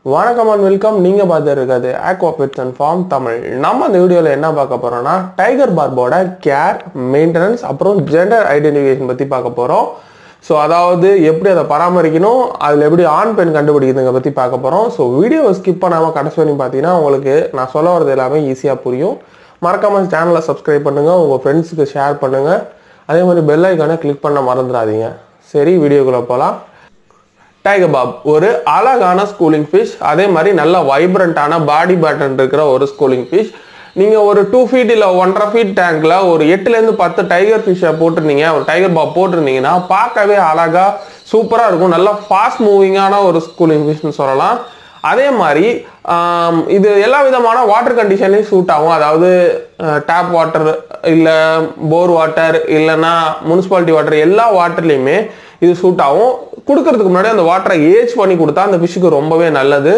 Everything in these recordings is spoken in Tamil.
வணக்கம் and welcome. நீங்க பார்த்திருக்கிறது Aquapets and Farm தமிழ். நம்ம இந்த வீடியோல என்ன பார்க்க போறோம்னா டைகர் பார்போட கேர், மெயின்டெனன்ஸ் அப்புறம் ஜெண்டர் ஐடென்டிஃபிகேஷன் பத்தி பார்க்க போறோம். ஸோ அதாவது எப்படி அதை பராமரிக்கணும், அதில் எப்படி ஆண் பெண் கண்டுபிடிக்கிறதுங்க பற்றி பார்க்க போகிறோம். ஸோ வீடியோவை ஸ்கிப் பண்ணாமல் கடைசி வரைக்கும் பார்த்தீங்கன்னா உங்களுக்கு நான் சொல்ல வரது எல்லாமே ஈஸியாக புரியும். மறக்காமல் சேனலை சப்ஸ்கிரைப் பண்ணுங்கள், உங்கள் ஃப்ரெண்ட்ஸுக்கு ஷேர் பண்ணுங்கள், அதே மாதிரி பெல் ஐக்கானை கிளிக் பண்ண மறந்துடாதீங்க. சரி, வீடியோக்குள்ளே போகலாம். டைகர் பாப் ஒரு அழகான ஸ்கூலிங் ஃபிஷ், அதே மாதிரி நல்ல வைப்ரண்டான பாடி பேட்டர்ன் இருக்கிற ஒரு ஸ்கூலிங் ஃபிஷ். நீங்கள் ஒரு 2 feet இல்லை 1.5 feet டேங்கில் ஒரு 8 to 10 டைகர் ஃபிஷ்ஷை போட்டிருந்தீங்க, ஒரு டைகர் பாப் போட்டிருந்தீங்கன்னா பார்க்கவே அழகாக சூப்பராக இருக்கும். நல்லா ஃபாஸ்ட் மூவிங்கான ஒரு ஸ்கூலிங் ஃபிஷ்னு சொல்லலாம். அதே மாதிரி இது எல்லா விதமான வாட்டர் கண்டிஷன்லையும் சூட் ஆகும். அதாவது டேப் வாட்டர் இல்லை போர் வாட்டர் இல்லைன்னா முனிசிபாலிட்டி வாட்டர், எல்லா வாட்டர்லேயுமே இது சூட் ஆகும். கொடுக்கறதுக்கு முன்னாடி அந்த வாட்டரை ஏஜ் பண்ணி கொடுத்தா அந்த ஃபிஷ்ஷுக்கு ரொம்பவே நல்லது.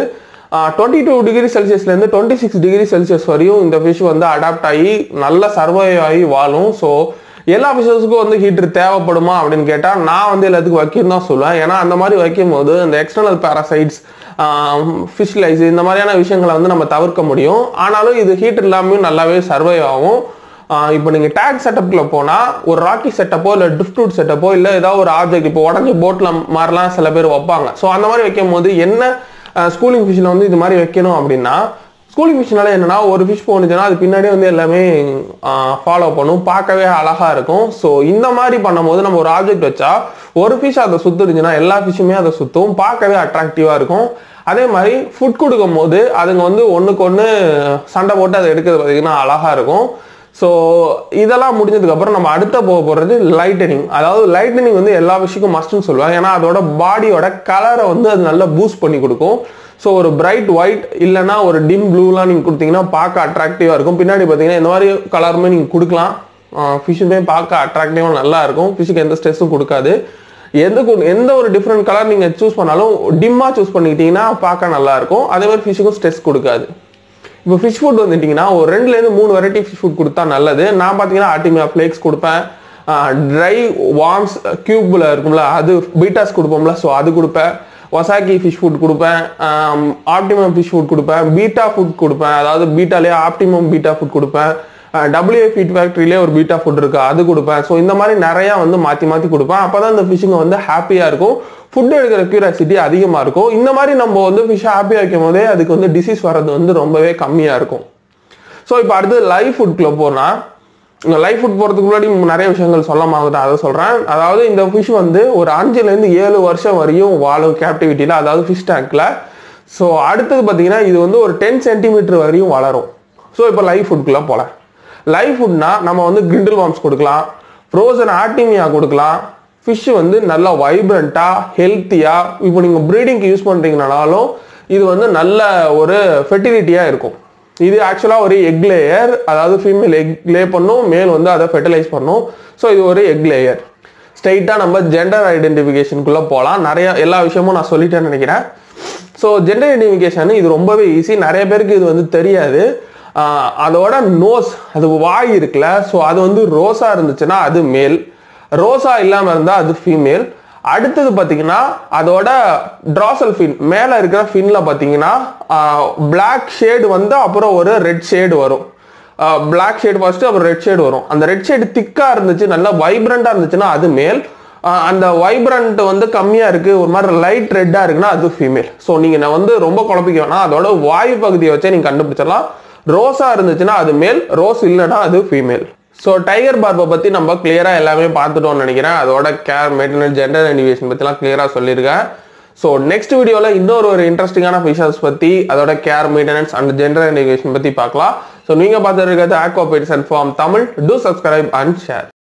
22 degree Celsiusலேருந்து 26 degree Celsius வரையும் இந்த ஃபிஷ் வந்து அடாப்ட் ஆகி நல்ல சர்வைவ் ஆகி வாழும். ஸோ எல்லா ஃபிஷஸுக்கும் வந்து ஹீட்டர் தேவைப்படுமா அப்படின்னு கேட்டால் நான் வந்து எல்லாத்துக்கும் வைக்கணும் தான் சொல்லுவேன். ஏன்னா அந்த மாதிரி வைக்கும் போது அந்த எக்ஸ்டர்னல் பேராசைட்ஸ், ஃபிஷ் லைஸ், இந்த மாதிரியான விஷயங்களை வந்து நம்ம தவிர்க்க முடியும். ஆனாலும் இது ஹீட்டர் இல்லாமல் நல்லாவே சர்வைவ் ஆகும். இப்போ நீங்கள் டேக் செட்டப்பில் போனால் ஒரு ராக்கி செட்டப்போ இல்லை ட்ரிஃப்ட்வுட் செட்டப்போ இல்லை ஏதாவது ஒரு ஆப்ஜெக்ட், இப்போ உடஞ்சி போட்டில் மாதிரிலாம் சில பேர் வைப்பாங்க. ஸோ அந்த மாதிரி வைக்கும் போது என்ன ஸ்கூலிங் ஃபிஷ்ஷில் வந்து இது மாதிரி வைக்கணும் அப்படின்னா, ஸ்கூலிங் ஃபிஷ்னால என்னன்னா ஒரு ஃபிஷ் போனுச்சுன்னா அது பின்னாடியே வந்து எல்லாமே ஃபாலோ பண்ணும், பார்க்கவே அழகாக இருக்கும். ஸோ இந்த மாதிரி பண்ணும்போது நம்ம ஒரு ஆப்ஜெக்ட் வச்சா ஒரு ஃபிஷ் அதை சுற்றுச்சுன்னா எல்லா ஃபிஷ்ஷுமே அதை சுற்றும், பார்க்கவே அட்ராக்டிவாக இருக்கும். அதே மாதிரி ஃபுட் கொடுக்கும் போது அதுங்க வந்து ஒன்றுக்கு ஒன்று சண்டை போட்டு அதை எடுக்கிறது பார்த்தீங்கன்னா அழகாக இருக்கும். ஸோ இதெல்லாம் முடிஞ்சதுக்கப்புறம் நம்ம அடுத்த போக போகிறது லைட்டனிங். அதாவது லைட்டனிங் வந்து எல்லா விஷயக்கும் மஸ்ட்னு சொல்லுவாங்க. ஏன்னா அதோட பாடியோட கலரை வந்து அது நல்லா பூஸ்ட் பண்ணி கொடுக்கும். ஸோ ஒரு பிரைட் ஒயிட் இல்லைன்னா ஒரு டிம் ப்ளூலாம் நீங்கள் கொடுத்தீங்கன்னா பார்க்க அட்ராக்டிவாக இருக்கும். பின்னாடி பார்த்தீங்கன்னா இந்த மாதிரி கலருமே நீங்கள் கொடுக்கலாம். ஃபிஷ்ஷுமே பார்க்க அட்ராக்டிவாக நல்லா இருக்கும். ஃபிஷ்ஷுக்கு எந்த ஸ்ட்ரெஸ்ஸும் கொடுக்காது. எந்த ஒரு டிஃப்ரெண்ட் கலர் நீங்கள் சூஸ் பண்ணாலும் டிம்மாக சூஸ் பண்ணிக்கிட்டீங்கன்னா பார்க்க நல்லாயிருக்கும். அதே மாதிரி ஃபிஷ்ஷுக்கும் ஸ்ட்ரெஸ் கொடுக்காது. இப்போ ஃபிஷ் ஃபுட் வந்துட்டிங்கன்னா ஒரு 2 to 3 வெரைட்டி ஃபிஷ் ஃபுட் கொடுத்தா நல்லது. நான் பார்த்தீங்கன்னா ஆர்டிமியா ஃப்ளேக்ஸ் கொடுப்பேன், ட்ரை வார்ம்ஸ் கியூப்பில் இருக்கும்ல அது பீட்டாஸ் கொடுப்போம்ல, ஸோ அது கொடுப்பேன். வசாக்கி ஃபிஷ் ஃபுட் கொடுப்பேன், ஆப்டிமம் ஃபிஷ் ஃபுட் கொடுப்பேன், பீட்டா ஃபுட் கொடுப்பேன். அதாவது பீட்டாலே ஆப்டிமம் பீட்டா ஃபுட் கொடுப்பேன். WA ஃபீட் ஃபேக்ட்ரியிலே ஒரு பீட்டா ஃபுட் இருக்குது, அது கொடுப்பேன். ஸோ இந்த மாதிரி நிறையா வந்து மாற்றி கொடுப்பேன். அப்போ தான் இந்த ஃபிஷ்ஷுங்க வந்து ஹாப்பியாக இருக்கும், ஃபுட் எடுக்கிற கியூரியாசிட்டி அதிகமாக இருக்கும். இந்த மாதிரி நம்ம வந்து ஃபிஷ்ஷை ஹாப்பியாக வைக்கும் போதே அதுக்கு வந்து டிசீஸ் வர்றது வந்து ரொம்பவே கம்மியாக இருக்கும். ஸோ இப்போ அடுத்து லைவ் ஃபுட்குள்ளே போனால், இந்த லைவ் ஃபுட் போகிறதுக்கு முன்னாடி நிறைய விஷயங்கள் சொல்லமாகுது, அதை சொல்கிறேன். அதாவது இந்த ஃபிஷ் வந்து ஒரு 5 to 7 வருஷம் வரையும் வாழும் கேப்டிவிட்டியில், அதாவது ஃபிஷ் டேங்க்கில். ஸோ அடுத்தது பார்த்தீங்கன்னா இது வந்து ஒரு 10 centimeter வரையும் வளரும். ஸோ இப்போ லைவ் ஃபுட்குள்ளே போகலாம். லைவ் ஃபுட்னா நம்ம வந்து கிரிண்டில் வார்ம்ஸ் கொடுக்கலாம், ஃப்ரோசன் ஆர்டிமியா கொடுக்கலாம். ஃபிஷ்ஷு வந்து நல்லா வைப்ரண்ட்டாக ஹெல்த்தியாக, இப்போ நீங்கள் ப்ரீடிங்க்கு யூஸ் பண்ணுறீங்கனாலும் இது வந்து நல்ல ஒரு ஃபெர்டிலிட்டியாக இருக்கும். இது ஆக்சுவலாக ஒரு எக் லேயர், அதாவது ஃபீமேல் எக் லே பண்ணும், மேல் வந்து அதை ஃபெர்டிலைஸ் பண்ணும். ஸோ இது ஒரு எக் லேயர். ஸ்ட்ரைட்டாக நம்ம ஜெண்டர் ஐடென்டிஃபிகேஷனுக்குள்ளே போகலாம். எல்லா விஷயமும் நான் சொல்லிட்டேன்னு நினைக்கிறேன். ஸோ ஜெண்டர் ஐடென்டிஃபிகேஷன் இது ரொம்பவே ஈஸி, நிறைய பேருக்கு இது வந்து தெரியாது. அதோட நோஸ், அது வாய் இருக்குல்ல, ஸோ அது வந்து ரோஸாக இருந்துச்சுன்னா அது மேல், ரோஸா இல்லாமல் இருந்தால் அது ஃபீமேல். அடுத்தது பார்த்தீங்கன்னா அதோட ட்ராசல் ஃபின், மேலே இருக்கிற ஃபின்ல பார்த்தீங்கன்னா பிளாக் ஷேடு வந்து அப்புறம் ஒரு ரெட் ஷேடு வரும். பிளாக் ஷேடு ஃபர்ஸ்ட், அப்புறம் ரெட் ஷேடு வரும். அந்த ரெட் ஷேடு திக்காக இருந்துச்சு, நல்லா வைப்ரண்டாக இருந்துச்சுன்னா அது மேல். அந்த வைப்ரண்ட் வந்து கம்மியாக இருக்குது, ஒரு மாதிரி லைட் ரெட்டாக இருக்குன்னா அது ஃபீமேல். ஸோ நீங்கள் வந்து ரொம்ப குழப்பிக்க வேணாம், அதோட வாயு பகுதியை வச்சே நீங்கள் கண்டுபிடிச்சிடலாம். ரோஸா இருந்துச்சுன்னா அது மேல், ரோஸ் இல்லைன்னா அது ஃபீமேல். ஸோ டைகர் பார்பை பற்றி நம்ம கிளியராக எல்லாமே பார்த்துட்டோம்னு நினைக்கிறேன். அதோட கேர், மெயின்டெனன்ஸ், ஜெண்டர் ஐடென்டிஃபிகேஷன் பற்றிலாம் கிளியராக சொல்லியிருக்கேன். ஸோ நெக்ஸ்ட் வீடியோவில் இன்னொரு இன்ட்ரெஸ்டிங்கான ஃபிஷஸ் பற்றி, அதோட care, maintenance and gender identification பற்றி பார்க்கலாம். ஸோ நீங்கள் பார்த்துருக்கிறது Aquapets and Farm Tamil. Do subscribe and share.